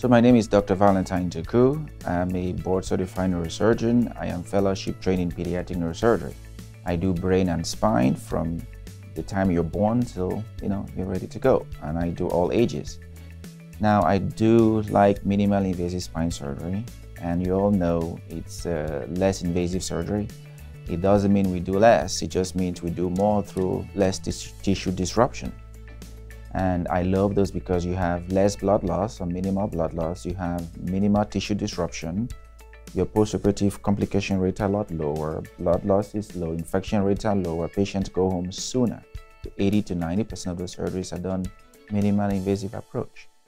So my name is Dr. Valentine Nduku. I'm a board-certified neurosurgeon. I am fellowship trained in pediatric neurosurgery. I do brain and spine from the time you're born till you're ready to go, and I do all ages. Now I do like minimal invasive spine surgery, and you all know it's less invasive surgery. It doesn't mean we do less, it just means we do more through less tissue disruption. And I love those because you have less blood loss or minimal blood loss, you have minimal tissue disruption, your postoperative complication rate are a lot lower, blood loss is low, infection rates are lower, patients go home sooner. 80 to 90% of the surgeries are done minimal invasive approach.